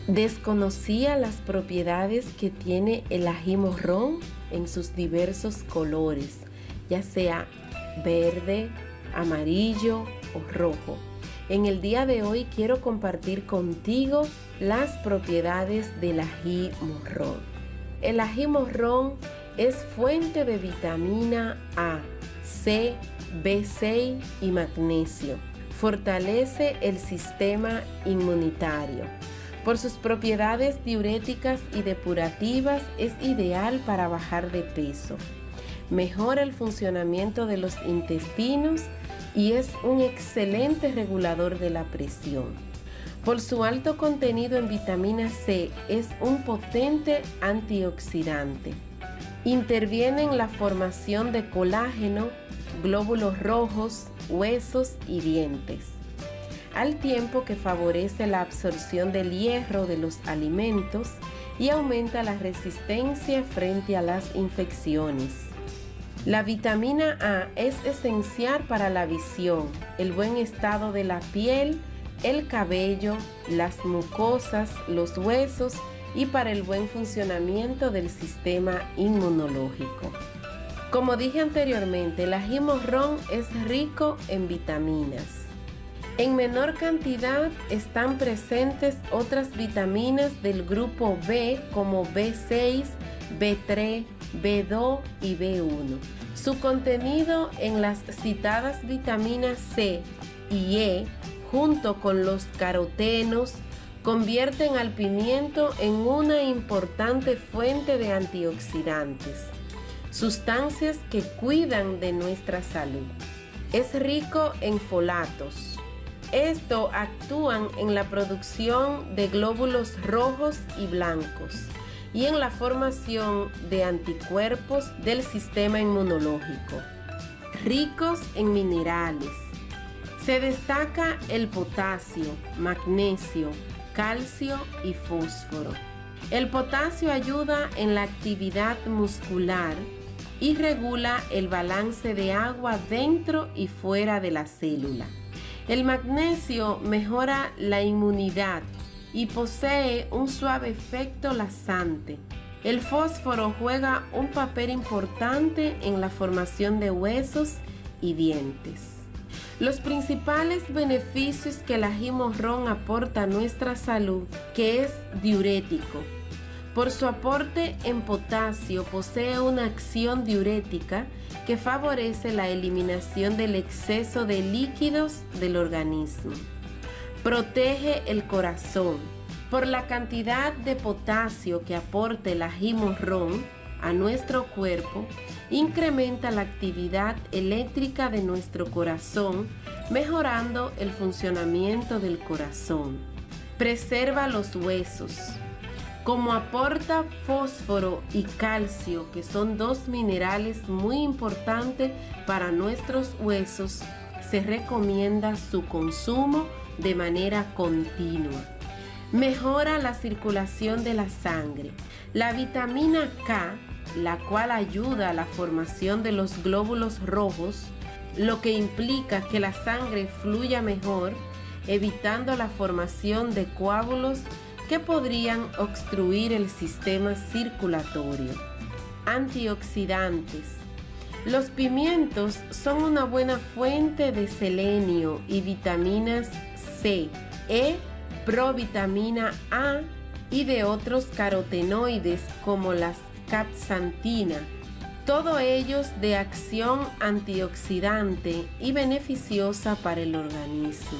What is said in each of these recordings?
Desconocía las propiedades que tiene el ají morrón en sus diversos colores, ya sea verde, amarillo o rojo. En el día de hoy quiero compartir contigo las propiedades del ají morrón. El ají morrón es fuente de vitamina A, C, B6 y magnesio. Fortalece el sistema inmunitario. Por sus propiedades diuréticas y depurativas es ideal para bajar de peso. Mejora el funcionamiento de los intestinos y es un excelente regulador de la presión. Por su alto contenido en vitamina C, es un potente antioxidante. Interviene en la formación de colágeno, glóbulos rojos, huesos y dientes, al tiempo que favorece la absorción del hierro de los alimentos y aumenta la resistencia frente a las infecciones. La vitamina A es esencial para la visión, el buen estado de la piel, el cabello, las mucosas, los huesos y para el buen funcionamiento del sistema inmunológico. Como dije anteriormente, el ají morrón es rico en vitaminas. En menor cantidad están presentes otras vitaminas del grupo B como B6, B3, B2 y B1. Su contenido en las citadas vitaminas C y E, junto con los carotenos, convierten al pimiento en una importante fuente de antioxidantes, sustancias que cuidan de nuestra salud. Es rico en folatos. Estos actúan en la producción de glóbulos rojos y blancos y en la formación de anticuerpos del sistema inmunológico. Ricos en minerales. Se destaca el potasio, magnesio, calcio y fósforo. El potasio ayuda en la actividad muscular y regula el balance de agua dentro y fuera de la célula. El magnesio mejora la inmunidad y posee un suave efecto laxante. El fósforo juega un papel importante en la formación de huesos y dientes. Los principales beneficios que el ají morrón aporta a nuestra salud, que es diurético. Por su aporte en potasio, posee una acción diurética que favorece la eliminación del exceso de líquidos del organismo. Protege el corazón. Por la cantidad de potasio que aporta el ají morrón a nuestro cuerpo, incrementa la actividad eléctrica de nuestro corazón, mejorando el funcionamiento del corazón. Preserva los huesos. Como aporta fósforo y calcio, que son dos minerales muy importantes para nuestros huesos, se recomienda su consumo de manera continua. Mejora la circulación de la sangre. La vitamina K, la cual ayuda a la formación de los glóbulos rojos, lo que implica que la sangre fluya mejor, evitando la formación de coágulos que podrían obstruir el sistema circulatorio. Antioxidantes. Los pimientos son una buena fuente de selenio y vitaminas C, E, provitamina A y de otros carotenoides como las capsantina, todos ellos de acción antioxidante y beneficiosa para el organismo.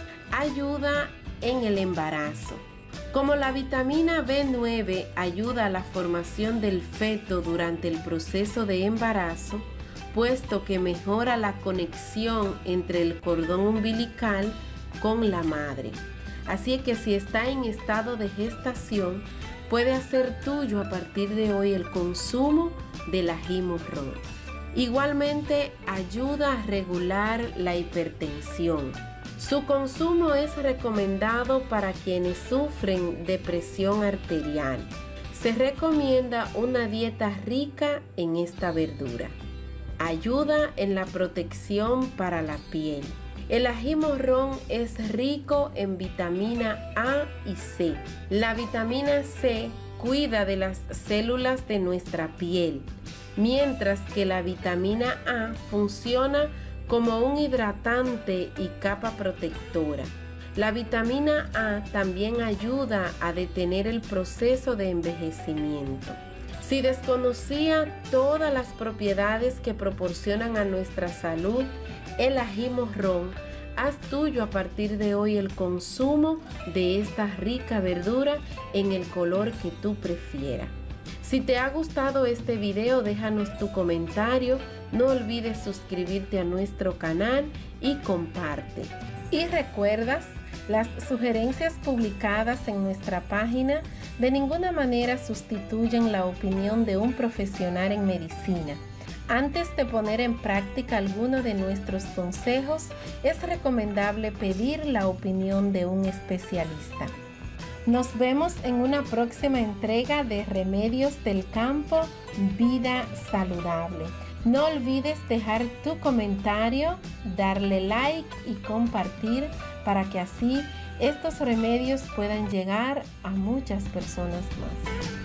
Ayuda en el embarazo. Como la vitamina B9 ayuda a la formación del feto durante el proceso de embarazo, puesto que mejora la conexión entre el cordón umbilical con la madre. Así que si está en estado de gestación, puede hacer tuyo a partir de hoy el consumo del ají morrón. Igualmente ayuda a regular la hipertensión. Su consumo es recomendado para quienes sufren de presión arterial. Se recomienda una dieta rica en esta verdura. Ayuda en la protección para la piel. El ají morrón es rico en vitamina A y C. La vitamina C cuida de las células de nuestra piel, mientras que la vitamina A funciona como un hidratante y capa protectora. La vitamina A también ayuda a detener el proceso de envejecimiento. Si desconocía todas las propiedades que proporcionan a nuestra salud el ají morrón, haz tuyo a partir de hoy el consumo de esta rica verdura en el color que tú prefieras. Si te ha gustado este video, déjanos tu comentario, no olvides suscribirte a nuestro canal y comparte. Y recuerdas, las sugerencias publicadas en nuestra página de ninguna manera sustituyen la opinión de un profesional en medicina. Antes de poner en práctica alguno de nuestros consejos, es recomendable pedir la opinión de un especialista. Nos vemos en una próxima entrega de Remedios del Campo, Vida Saludable. No olvides dejar tu comentario, darle like y compartir para que así estos remedios puedan llegar a muchas personas más.